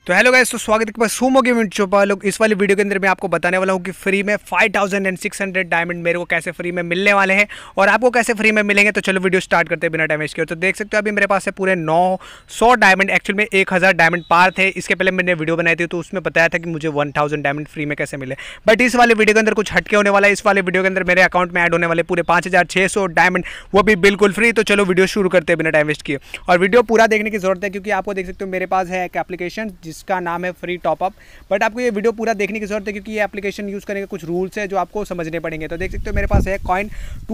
तो hello guys, तो स्वागत है सूमो गेमिंग पर लोग। इस वाली वीडियो के अंदर मैं आपको बताने वाला हूँ कि फ्री में 5600 डायमंड मेरे को कैसे फ्री में मिलने वाले हैं और आपको कैसे फ्री में मिलेंगे। तो चलो वीडियो स्टार्ट करते हैं बिना टाइम वेस्ट किए। तो देख सकते हो अभी मेरे पास है पूरे 900 डायमंड। एक्चुअल में 1000 डायमंड पार थे। इसके पहले मैंने वीडियो बनाई थी तो उसमें बताया था कि मुझे 1000 डायमंड फ्री में कैसे मिले। बट इस वाले वीडियो के अंदर कुछ हटके होने वाला है। इस वाले वीडियो के अंदर मेरे अकाउंट में ऐड होने वाले पूरे 5600 डायमंड, वो भी बिल्कुल फ्री। तो चलो वीडियो शुरू करते हैं बिना टाइम वेस्ट किए। और वीडियो पूरा देखने की जरूरत है क्योंकि आपको देख सकते हो मेरे पास है एक एप्लीकेशन जिसका नाम है फ्री टॉपअप। बट आपको ये वीडियो पूरा देखने की जरूरत है क्योंकि ये एप्लीकेशन यूज़ करने के कुछ रूल्स है जो आपको समझने पड़ेंगे। तो देख सकते हो मेरे पास है कॉइन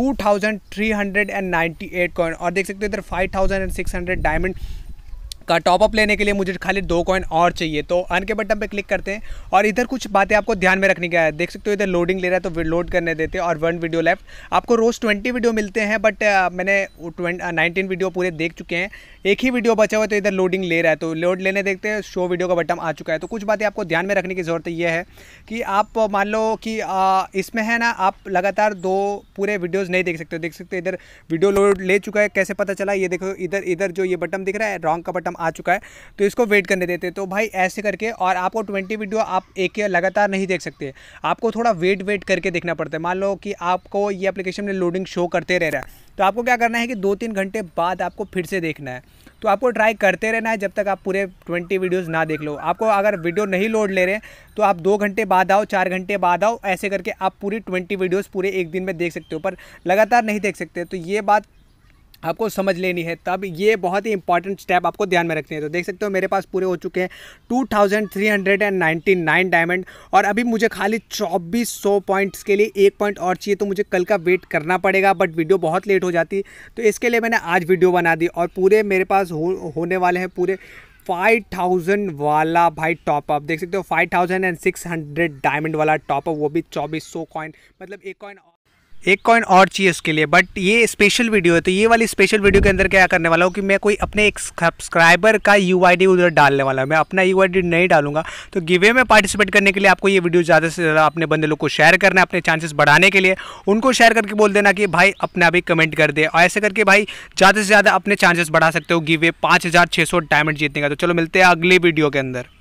2398 कॉइन और देख सकते हो इधर 5600 डायमंड का टॉपअप लेने के लिए मुझे खाली 2 कॉइन और चाहिए। तो अर्न के बटन पे क्लिक करते हैं और इधर कुछ बातें आपको ध्यान में रखने का है। देख सकते हो इधर लोडिंग ले रहा है तो लोड करने देते हैं और 1 वीडियो लेफ्ट। आपको रोज़ 20 वीडियो मिलते हैं बट मैंने 19 वीडियो पूरे देख चुके हैं। एक ही वीडियो बचा हुआ तो इधर लोडिंग ले रहा है तो लोड लेने देखते हैं। शो वीडियो का बटन आ चुका है। तो कुछ बातें आपको ध्यान में रखने की ज़रूरत ये है कि आप मान लो कि इसमें है ना, आप लगातार 2 पूरे वीडियोज़ नहीं देख सकते हो। देख सकते हो इधर वीडियो लोड ले चुका है। कैसे पता चला, ये देखो इधर जो ये बटन दिख रहा है रॉन्ग का बटन आ चुका है तो इसको वेट करने देते हैं। तो भाई ऐसे करके, और आपको 20 वीडियो आप एक लगातार नहीं देख सकते, आपको थोड़ा वेट करके देखना पड़ता है। मान लो कि आपको ये एप्लीकेशन में लोडिंग शो करते रह रहा है तो आपको क्या करना है कि 2-3 घंटे बाद आपको फिर से देखना है। तो आपको ट्राई करते रहना है जब तक आप पूरे 20 वीडियोज़ ना देख लो। आपको अगर वीडियो नहीं लोड ले रहे तो आप 2 घंटे बाद आओ, 4 घंटे बाद आओ, ऐसे करके आप पूरी 20 वीडियोज़ पूरे एक दिन में देख सकते हो, पर लगातार नहीं देख सकते। तो ये बात आपको समझ लेनी है। तब ये बहुत ही इंपॉर्टेंट स्टेप आपको ध्यान में रखने हैं। तो देख सकते हो मेरे पास पूरे हो चुके हैं 2399 डायमंड और अभी मुझे खाली 2400 पॉइंट्स के लिए 1 पॉइंट और चाहिए। तो मुझे कल का वेट करना पड़ेगा बट वीडियो बहुत लेट हो जाती तो इसके लिए मैंने आज वीडियो बना दी। और पूरे मेरे पास होने वाले हैं पूरे 5000 वाला भाई टॉपअप। देख सकते हो 5600 डायमंड वाला टॉपअप, वो भी 2400 कॉइन, मतलब एक कॉइन और चाहिए उसके लिए। बट ये स्पेशल वीडियो है तो ये वाली स्पेशल वीडियो के अंदर क्या करने वाला हूँ कि मैं कोई अपने एक सब्सक्राइबर का यूआईडी उधर डालने वाला हूँ। मैं अपना यूआईडी नहीं डालूंगा। तो गिवे में पार्टिसिपेट करने के लिए आपको ये वीडियो ज़्यादा से ज़्यादा अपने बंदे लोग को शेयर करना है। अपने चांसेस बढ़ाने के लिए उनको शेयर करके बोल देना कि भाई अपना भी कमेंट कर दे, और ऐसे करके भाई ज़्यादा से ज़्यादा अपने चांसेस बढ़ा सकते हो गिवे 5600 डायमंड जीतने का। तो चलो मिलते हैं अगली वीडियो के अंदर।